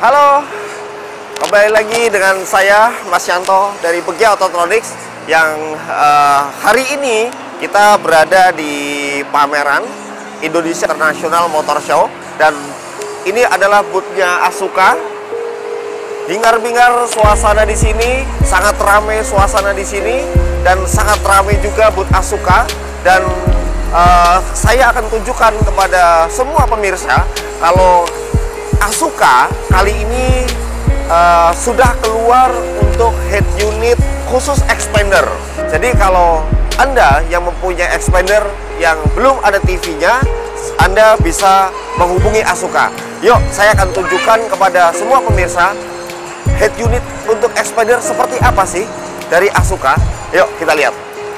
Halo, kembali lagi dengan saya Mas Yanto dari Beggia Autotronics yang hari ini kita berada di pameran Indonesia International Motor Show dan ini adalah boothnya Asuka. Hingar-bingar suasana di sini, sangat ramai suasana di sini dan sangat ramai juga booth Asuka dan saya akan tunjukkan kepada semua pemirsa kalau Asuka kali ini sudah keluar untuk head unit khusus expander. Jadi kalau Anda yang mempunyai expander yang belum ada TV-nya, Anda bisa menghubungi Asuka. Yuk, saya akan tunjukkan kepada semua pemirsa head unit untuk expander seperti apa sih dari Asuka. Yuk, kita lihat.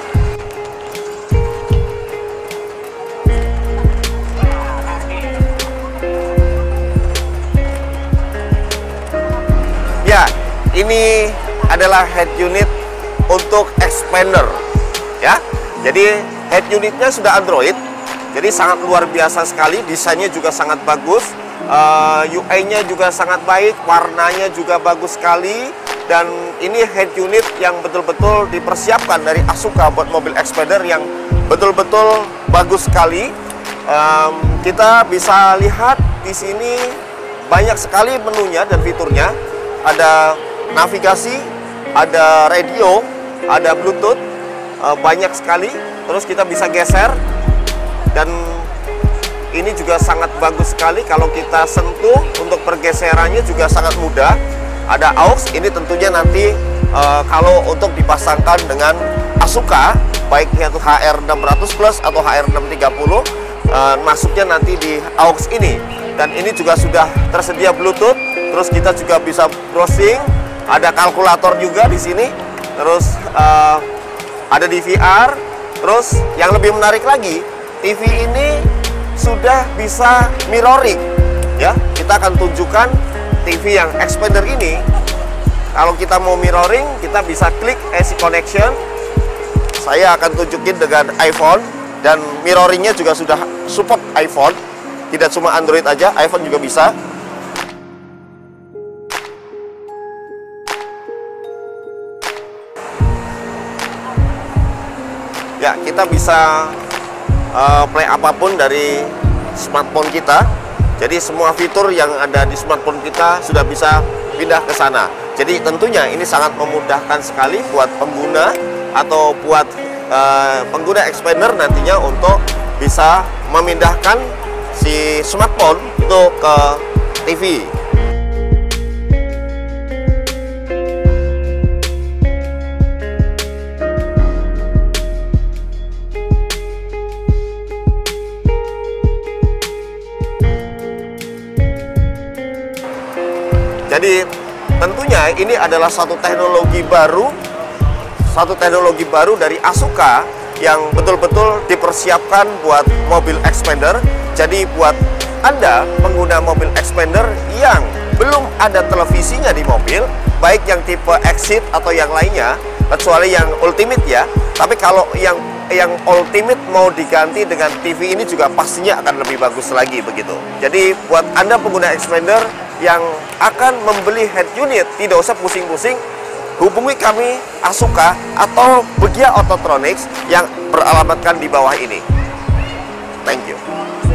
Ya, ini adalah head unit untuk expander ya. Jadi head unitnya sudah Android, jadi sangat luar biasa sekali. Desainnya juga sangat bagus, UI-nya juga sangat baik, warnanya juga bagus sekali. Dan ini head unit yang betul-betul dipersiapkan dari Asuka buat mobil expander yang betul-betul bagus sekali. Kita bisa lihat di sini banyak sekali menunya dan fiturnya. Ada navigasi, ada radio, ada Bluetooth, banyak sekali. Terus kita bisa geser dan ini juga sangat bagus sekali kalau kita sentuh. Untuk pergeserannya juga sangat mudah. Ada aux, ini tentunya nanti kalau untuk dipasangkan dengan Asuka, baik itu HR600 Plus atau HR630, masuknya nanti di aux ini. Dan ini juga sudah tersedia Bluetooth. Terus kita juga bisa browsing, ada kalkulator juga di sini. Terus ada DVR. Terus yang lebih menarik lagi, TV ini sudah bisa mirroring. Ya, kita akan tunjukkan TV yang expander ini. Kalau kita mau mirroring, kita bisa klik AC Connection. Saya akan tunjukin dengan iPhone dan mirroringnya juga sudah support iPhone. Tidak cuma Android aja, iPhone juga bisa. Ya, kita bisa play apapun dari smartphone kita. Jadi semua fitur yang ada di smartphone kita sudah bisa pindah ke sana. Jadi tentunya ini sangat memudahkan sekali buat pengguna atau buat pengguna expander nantinya untuk bisa memindahkan si smartphone itu ke TV. Jadi tentunya ini adalah satu teknologi baru dari Asuka yang betul-betul dipersiapkan buat mobil expander. Jadi buat Anda pengguna mobil expander yang belum ada televisinya di mobil, baik yang tipe Exit atau yang lainnya, kecuali yang Ultimate ya. Tapi kalau yang Ultimate mau diganti dengan TV ini juga pastinya akan lebih bagus lagi begitu. Jadi buat Anda pengguna expander yang akan membeli head unit, tidak usah pusing-pusing, hubungi kami Asuka atau Beggia Autotronics yang beralamatkan di bawah ini. Thank you.